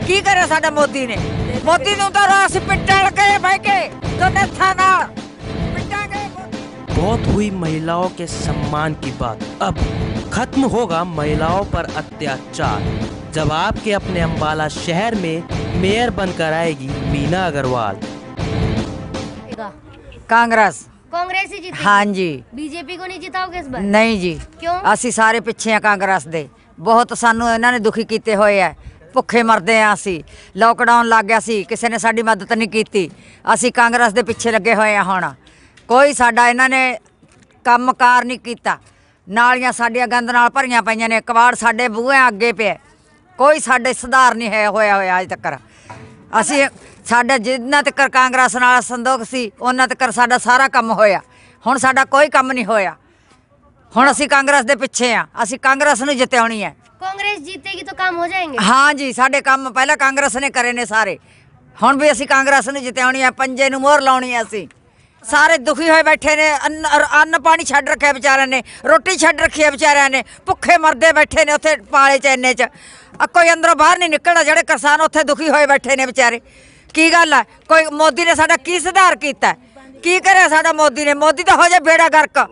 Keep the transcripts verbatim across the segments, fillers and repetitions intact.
की करे साडा मोदी ने? मोदी नूं तां असीं पिट्टण लगे बह के दोने थाना पिटांगे। बहुत हुई महिलाओं के सम्मान की बात, अब खत्म होगा महिलाओं पर अत्याचार जब आपके अपने अंबाला शहर में मेयर बनकर आएगी मीना अग्रवाल। कांग्रेस कांग्रेस ही जीतेगी? हाँ जी। बीजेपी को नहीं जिताओगे इस बार? नहीं जी। क्यों? ਅਸੀਂ ਸਾਰੇ ਪਿੱਛੇ ਆ ਕਾਂਗਰਸ ਦੇ। ਬਹੁਤ ਸਾਨੂੰ ਇਹਨਾਂ ਨੇ ਦੁਖੀ ਕੀਤੇ ਹੋਏ ਆ, ਭੁੱਖੇ ਮਰਦੇ ਆ ਅਸੀਂ। ਲੋਕਡਾਊਨ ਲੱਗ ਗਿਆ ਸੀ, ਕਿਸੇ ਨੇ ਸਾਡੀ ਮਦਦ ਨਹੀਂ ਕੀਤੀ। ਅਸੀਂ ਕਾਂਗਰਸ ਦੇ ਪਿੱਛੇ ਲੱਗੇ ਹੋਏ ਆ। ਹੁਣ ਕੋਈ ਸਾਡਾ ਇਹਨਾਂ ਨੇ ਕੰਮਕਾਰ ਨਹੀਂ ਕੀਤਾ। ਨਾਲੀਆਂ ਸਾਡੀਆਂ ਗੰਦ ਨਾਲ ਭਰੀਆਂ ਪਈਆਂ ਨੇ, ਕਬਾੜ ਸਾਡੇ ਬੂਹੇ ਅੱਗੇ ਪਿਆ। ਕੋਈ ਸਾਡੇ ਸੁਧਾਰ ਨਹੀਂ ਹੈ ਹੋਇਆ ਹੋਇਆ ਅਜੇ ਤੱਕ। ਅਸੀਂ ਸਾਡਾ ਜਿੰਨਾ ਤੱਕ ਕਾਂਗਰਸ ਨਾਲ ਸੰਦੋਖ ਸੀ ਉਹਨਾਂ ਤੱਕ ਸਾਡਾ ਸਾਰਾ ਕੰਮ ਹੋਇਆ। ਹੁਣ ਸਾਡਾ ਕੋਈ ਕੰਮ ਨਹੀਂ ਹੋਇਆ। ਹੁਣ ਅਸੀਂ ਕਾਂਗਰਸ ਦੇ ਪਿੱਛੇ ਆ, ਅਸੀਂ ਕਾਂਗਰਸ ਨੂੰ ਜਿਤਾਉਣੀ ਹੈ। कांग्रेस जीतेगी तो काम हो जाएंगे? हाँ जी, साडे काम पहले कांग्रेस ने करे ने सारे। हुण भी असीं कांग्रेस नूं जिताउणी है, पंजे नूं मोहर लाउणी है। असीं सारे दुखी होए बैठे ने, अन्न अन्न पानी छड्ड रखिया बेचारिਆਂ ने, रोटी छड्ड रखी है बेचारिਆਂ ने, भुखे मरदे बैठे ने उत्थे पाले च इन्ने च। कोई अंदरों बाहर नहीं निकलदा, जिहड़े किसान उत्थे दुखी होए बैठे ने बेचारे। की गल है? कोई मोदी ने साडा की सुधार कीता? की करे साडा मोदी ने? मोदी तो हो जाए बेड़ा गर्क,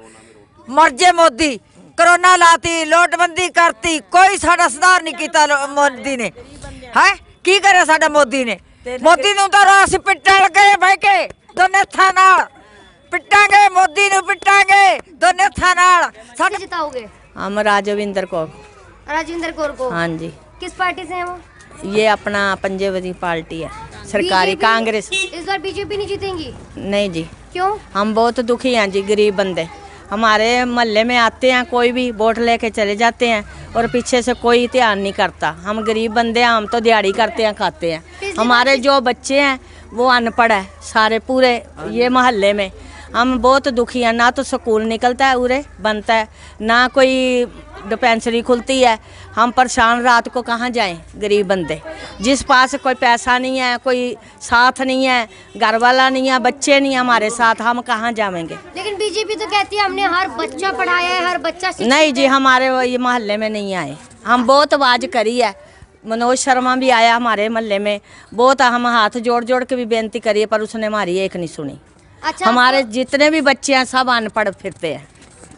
मर जे मोदी। करोना लाती, नोटबंदी करती, कोई साडा सुधार नहीं किया मोदी ने। है की करे साडा मोदी ने? मोदी नूं तां असीं पिट्टण लगे बह के दोने हत्थां नाल पिटांगे। मोदी नूं पिटांगे दोने हत्थां नाल। किसे जिताओगे? हम राजविंदर कौर। राजविंदर कौर को? हाँ जी। किस पार्टी से हैं वो? ये अपना पंजेवती पार्टी है, सरकारी कांग्रेस। इस बार बीजेपी नहीं जीतेंगी? नहीं जी। क्यों? हम बहुत दुखी हैं जी, गरीब बंदे। हमारे मोहल्ले में आते हैं कोई भी, वोट लेके चले जाते हैं और पीछे से कोई ध्यान नहीं करता। हम गरीब बंदे हैं, हम तो दिहाड़ी करते हैं, खाते हैं। हमारे जो बच्चे हैं वो अनपढ़ है सारे पूरे ये मोहल्ले में। हम बहुत दुखी हैं, ना तो स्कूल निकलता है उरे बनता है, ना कोई डिस्पेंसरी खुलती है। हम परेशान, रात को कहाँ जाएं गरीब बंदे, जिस पास कोई पैसा नहीं है, कोई साथ नहीं है, घर वाला नहीं है, बच्चे नहीं है हमारे साथ, हम कहाँ जाएंगे? लेकिन बीजेपी तो कहती है हमने हर बच्चा पढ़ाया है, हर बच्चा शिक्षित नहीं जी, है। हमारे वो ये मोहल्ले में नहीं आए। हम बहुत आवाज़ करी है, मनोज शर्मा भी आया हमारे मोहल्ले में, बहुत हम हाथ जोड़ जोड़ के भी बेनती करी है, पर उसने हमारी एक नहीं सुनी। अच्छा, हमारे जितने भी बच्चे हैं सब अनपढ़ फिरते हैं।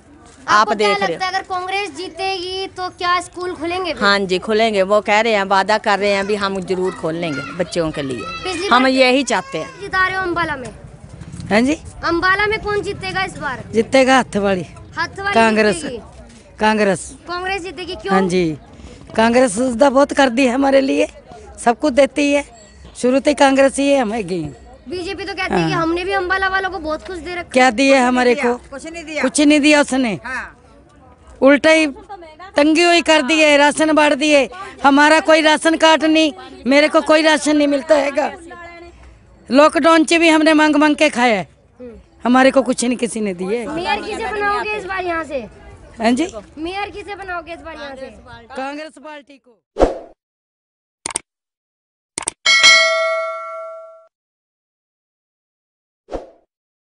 आप देख रहे हो। अगर कांग्रेस जीतेगी तो क्या स्कूल खुलेंगे? हाँ जी खुलेंगे, वो कह रहे हैं, वादा कर रहे हैं भी हम जरूर खोल लेंगे बच्चों के लिए। हम यही चाहते हैं। जिता रहे हो अम्बाला में? हाँ जी। अम्बाला में कौन जीतेगा इस बार? जीतेगा हाथ वाली, हाथ वाली कांग्रेस। जीतेगी? कांग्रेस कांग्रेस जीतेगी। क्यों? हाँ जी, कांग्रेस सुविधा बहुत कर दी है हमारे लिए, सब कुछ देती है। शुरू से कांग्रेस ही है हमें। बीजेपी तो कहती है कि हमने भी अम्बाला वालों को बहुत कुछ दे रखा। क्या दिए हमारे को? कुछ नहीं दिया, कुछ नहीं दिया उसने। हाँ। उल्टा ही तंगी हुई कर दिए, राशन बांट दिए। हमारा कोई राशन कार्ड नहीं, मेरे को कोई राशन नहीं मिलता हैगा। लॉकडाउन से भी हमने मांग मांग के खाया है, हमारे को कुछ नहीं किसी ने दिए। मेयर किसे बनाओगे इस बार यहाँ से? हाँ जी, मेयर किसे बनाओगे इस बार यहाँ से? कांग्रेस पार्टी को।